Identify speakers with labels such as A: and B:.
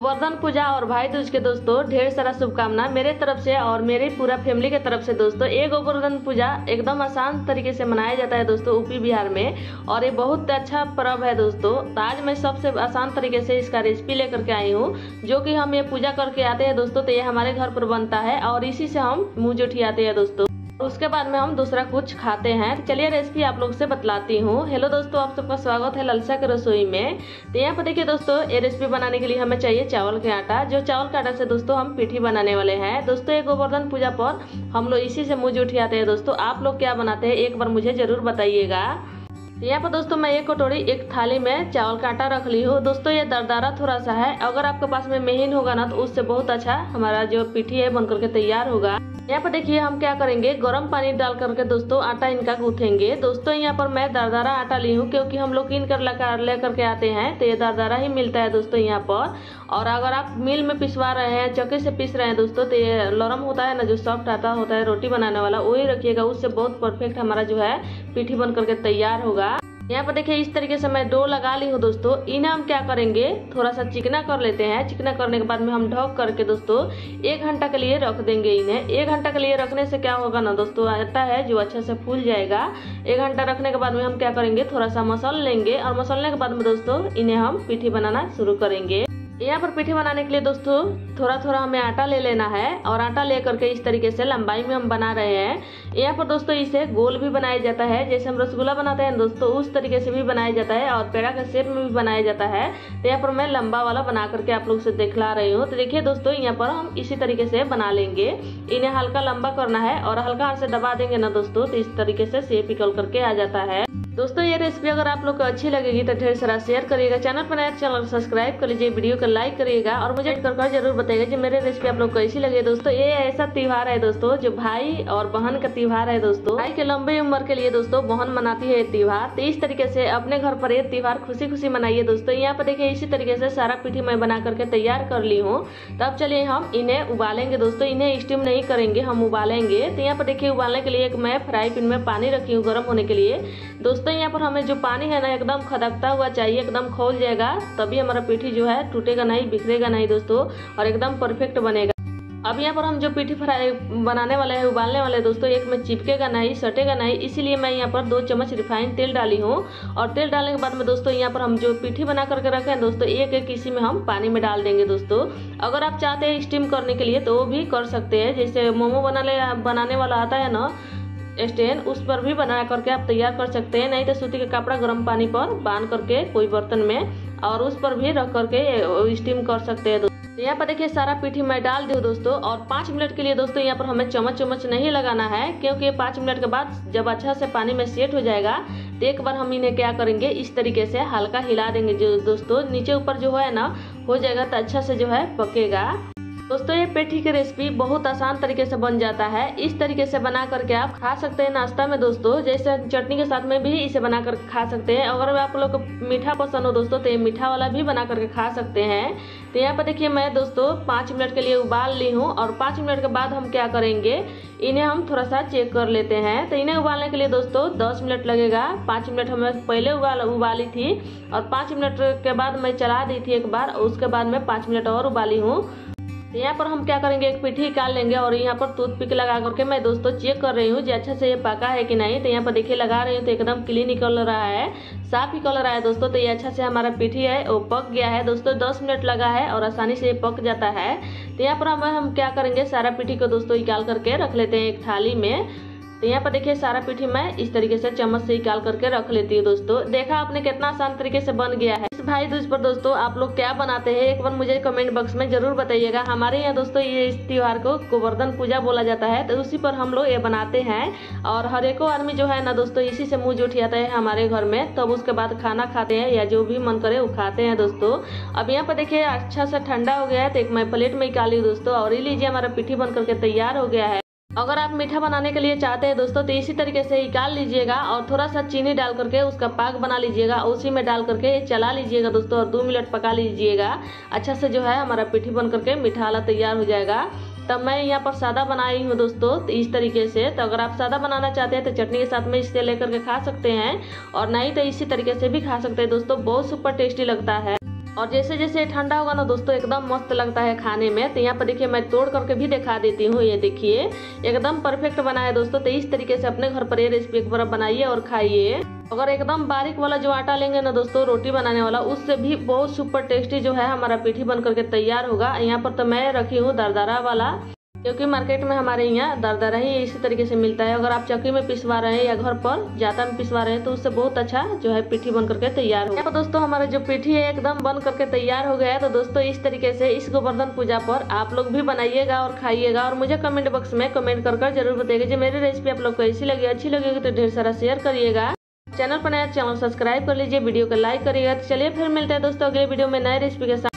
A: गोवर्धन पूजा और भाई दूज के दोस्तों ढेर सारा शुभकामना मेरे तरफ से और मेरे पूरा फैमिली के तरफ से। दोस्तों ये गोवर्धन पूजा एकदम आसान तरीके से मनाया जाता है दोस्तों यूपी बिहार में, और ये बहुत अच्छा पर्व है दोस्तों। तो आज मैं सबसे आसान तरीके से इसका रेसिपी लेकर के आई हूँ, जो कि हम ये पूजा करके आते हैं दोस्तों। तो ये हमारे घर पर बनता है और इसी से हम मुँह जुठियाते हैं दोस्तों। उसके बाद में हम दूसरा कुछ खाते हैं। चलिए रेसिपी आप लोग से बतलाती हूँ। हेलो दोस्तों, आप सबका स्वागत है ललसा के रसोई में। तो यहाँ पर देखिए दोस्तों, ये रेसिपी बनाने के लिए हमें चाहिए चावल के आटा। जो चावल के आटा से दोस्तों हम पीठी बनाने वाले हैं दोस्तों। ये गोवर्धन पूजा पर हम लोग इसी से मुँह जुठियाते हैं दोस्तों। आप लोग क्या बनाते हैं एक बार मुझे जरूर बताइएगा। यहाँ पर दोस्तों मैं एक कटोरी एक थाली में चावल का आटा रख ली हूँ दोस्तों। ये दरदरा थोड़ा सा है, अगर आपके पास में महीन होगा ना तो उससे बहुत अच्छा हमारा जो पीठी है बन करके तैयार होगा। यहाँ पर देखिए हम क्या करेंगे, गर्म पानी डाल करके दोस्तों आटा इनका गूंथेंगे दोस्तों। यहाँ पर मैं दरदरा आटा ली हूँ, क्योंकि हम लोग कीन कर लेकर के आते हैं तो ये दरदरा ही मिलता है दोस्तों यहाँ पर। और अगर आप मिल में पिसवा रहे हैं, चक्की से पीस रहे हैं दोस्तों, तो ये नरम होता है ना, जो सॉफ्ट आटा होता है रोटी बनाने वाला, वही रखिएगा। उससे बहुत परफेक्ट हमारा जो है पीठी बन करके तैयार होगा। यहाँ पर देखिए इस तरीके से मैं डो लगा ली हूँ दोस्तों। इन्हें हम क्या करेंगे, थोड़ा सा चिकना कर लेते हैं। चिकना करने के बाद में हम ढक करके दोस्तों 1 घंटा के लिए रख देंगे इन्हें। 1 घंटा के लिए रखने से क्या होगा ना दोस्तों, आटा है जो अच्छे से फूल जाएगा। 1 घंटा रखने के बाद में हम क्या करेंगे, थोड़ा सा मसल लेंगे, और मसलने के बाद में दोस्तों इन्हें हम पीठी बनाना शुरू करेंगे। यहाँ पर पीठी बनाने के लिए दोस्तों थोड़ा थोड़ा हमें आटा ले लेना है, और आटा ले करके इस तरीके से लंबाई में हम बना रहे हैं। यहाँ पर दोस्तों इसे गोल भी बनाया जाता है, जैसे हम रसगुल्ला बनाते हैं दोस्तों उस तरीके से भी बनाया जाता है, और पेड़ा के शेप में भी बनाया जाता है। तो यहाँ पर मैं लंबा वाला बना करके आप लोग से दिखला रही हूँ। तो देखिए दोस्तों यहाँ पर हम इसी तरीके से बना लेंगे। इन्हें हल्का लंबा करना है और हल्का हाथ से दबा देंगे ना दोस्तों, तो इस तरीके से शेप निकल करके आ जाता है दोस्तों। ये रेसिपी अगर आप लोग को अच्छी लगेगी तो ढेर सारा शेयर करिएगा। चैनल पर नया चैनल सब्सक्राइब कर लीजिए, वीडियो को लाइक करिएगा, और मुझे कर जरूर बताइएगा कि मेरे रेसिपी आप लोग को कैसी लगे दोस्तों। ये ऐसा त्योहार है दोस्तों जो भाई और बहन का त्योहार है दोस्तों। भाई के लंबे उम्र के लिए दोस्तों बहन मनाती है ये त्योहार। तो इस तरीके से अपने घर पर ये त्योहार खुशी खुशी मनाइए दोस्तों। यहाँ पर देखिए इसी तरीके से सारा पीठी मैं बना करके तैयार कर ली हूँ। तब चलिए हम इन्हें उबालेंगे दोस्तों। इन्हें स्टीम नहीं करेंगे, हम उबालेंगे। तो यहाँ पर देखिए उबालने के लिए एक मैं फ्राई पैन में पानी रखी हूँ गर्म होने के लिए दोस्तों। यहाँ पर हमें जो पानी है ना एकदम खदकता हुआ चाहिए, एकदम खौल जाएगा, तभी हमारा पीठी जो है टूटेगा नहीं, बिखरेगा नहीं दोस्तों, और एकदम परफेक्ट बनेगा। अब यहाँ पर हम जो पीठी फ्राई बनाने वाले हैं, उबालने वाले दोस्तों, एक में चिपकेगा नहीं, सटेगा नहीं, इसीलिए मैं यहाँ पर 2 चम्मच रिफाइंड तेल डाली हूँ। और तेल डालने के बाद में दोस्तों यहाँ पर हम जो पीठी बना करके रखे हैं दोस्तों, एक एक इसी में हम पानी में डाल देंगे दोस्तों। अगर आप चाहते हैं स्टीम करने के लिए तो वो भी कर सकते हैं, जैसे मोमो बनाने वाला आता है ना स्टैंड, उस पर भी बना करके आप तैयार कर सकते हैं। नहीं तो सूती का कपड़ा गर्म पानी पर बांध करके कोई बर्तन में, और उस पर भी रख करके स्टीम कर सकते हैं दोस्तों। यहाँ पर देखिए सारा पीठी मैं डाल दूँ दोस्तों, और 5 मिनट के लिए दोस्तों यहाँ पर हमें चम्मच नहीं लगाना है, क्योंकि 5 मिनट के बाद जब अच्छा से पानी में सेट हो जाएगा तो एक बार हम इन्हें क्या करेंगे, इस तरीके से हल्का हिला देंगे जो दोस्तों नीचे ऊपर जो है ना हो जाएगा, तो अच्छा से जो है पकेगा दोस्तों। ये पीठी की रेसिपी बहुत आसान तरीके से बन जाता है। इस तरीके से बना करके आप खा सकते हैं नाश्ता में दोस्तों, जैसे चटनी के साथ में भी इसे बना कर खा सकते हैं। अगर आप लोग को मीठा पसंद हो दोस्तों तो ये मीठा वाला भी बना करके खा सकते हैं। तो यहाँ पर देखिए मैं दोस्तों 5 मिनट के लिए उबाल ली हूँ, और 5 मिनट के बाद हम क्या करेंगे, इन्हें हम थोड़ा सा चेक कर लेते हैं। तो इन्हें उबालने के लिए दोस्तों 10 मिनट लगेगा। 5 मिनट हमें पहले उबाली थी, और 5 मिनट के बाद मैं चला दी थी एक बार, उसके बाद मैं 5 मिनट और उबाली हूँ। तो यहाँ पर हम क्या करेंगे, एक पीठी निकाल लेंगे, और यहाँ पर टूथपिक लगा करके मैं दोस्तों चेक कर रही हूँ जो अच्छा से ये पका है कि नहीं। तो यहाँ पर देखिए लगा रही हूँ तो एकदम क्लीन निकल रहा है, साफ निकल रहा है दोस्तों। तो ये अच्छा से हमारा पीठी है वो पक गया है दोस्तों। 10 मिनट लगा है और आसानी से ये पक जाता है। तो यहाँ पर हम क्या करेंगे, सारा पीठी को दोस्तों निकाल करके रख लेते हैं एक थाली में। तो यहाँ पर देखिए सारा पीठी मैं इस तरीके से चम्मच से निकाल करके रख लेती हूँ दोस्तों। देखा आपने कितना आसान तरीके से बन गया है। इस भाई दूज पर दोस्तों आप लोग क्या बनाते हैं एक बार मुझे कमेंट बॉक्स में जरूर बताइएगा। हमारे यहाँ दोस्तों ये इस त्योहार को गोवर्धन पूजा बोला जाता है, तो उसी पर हम लोग ये बनाते हैं। और हर एक आदमी जो है ना दोस्तों इसी से मुँह जुठियाता है हमारे घर में, तब उसके बाद खाना खाते हैं, या जो भी मन करे वो खाते हैं दोस्तों। अब यहाँ पर देखिए अच्छा सा ठंडा हो गया है, तो एक मैं प्लेट में निकाली दोस्तों, और ये लीजिए हमारा पीठी बन करके तैयार हो गया है। अगर आप मीठा बनाने के लिए चाहते हैं दोस्तों तो इसी तरीके से निकाल लीजिएगा, और थोड़ा सा चीनी डाल करके उसका पाक बना लीजिएगा, उसी में डाल करके चला लीजिएगा दोस्तों, और 2 मिनट पका लीजिएगा। अच्छा से जो है हमारा पीठी बन करके मीठा वाला तैयार हो जाएगा। तब मैं यहाँ पर सादा बनाई हूँ दोस्तों, तो इस तरीके से। तो अगर आप सादा बनाना चाहते हैं तो चटनी के साथ में इसे लेकर के खा सकते हैं, और नहीं तो इसी तरीके से भी खा सकते हैं दोस्तों, बहुत सुपर टेस्टी लगता है। और जैसे जैसे ठंडा होगा ना दोस्तों एकदम मस्त लगता है खाने में। तो यहाँ पर देखिए मैं तोड़ करके भी दिखा देती हूँ। ये देखिए एकदम परफेक्ट बना है दोस्तों। तो इस तरीके से अपने घर पर ये रेसिपी एक बार बनाइए और खाइए। अगर एकदम बारीक वाला जो आटा लेंगे ना दोस्तों रोटी बनाने वाला, उससे भी बहुत सुपर टेस्टी जो है हमारा पीठी बन करके तैयार होगा। यहाँ पर तो मैं रखी हूँ दरदरा वाला, क्योंकि मार्केट में हमारे यहाँ दरदरा ही इसी तरीके से मिलता है। अगर आप चक्की में पिसवा रहे हैं या घर पर जाता में पिसवा रहे हैं तो उससे बहुत अच्छा जो है पीठी बन करके तैयार हो। यहाँ पर दोस्तों हमारा जो पीठी है एकदम बन करके तैयार हो गया है। तो दोस्तों इस तरीके से इस गोवर्धन पूजा पर आप लोग भी बनाइएगा और खाइएगा, और मुझे कमेंट बॉक्स में कमेंट कर जरूर बताइएगा जो मेरी रेसिपी आप लोग को ऐसी लगी, अच्छी लगेगी तो ढेर सारा शेयर करिएगा। चैनल पर नया चैनल सब्सक्राइब कर लीजिए, वीडियो को लाइक करिएगा। तो चलिए फिर मिलते हैं दोस्तों अगले वीडियो में नए रेसिपी के साथ।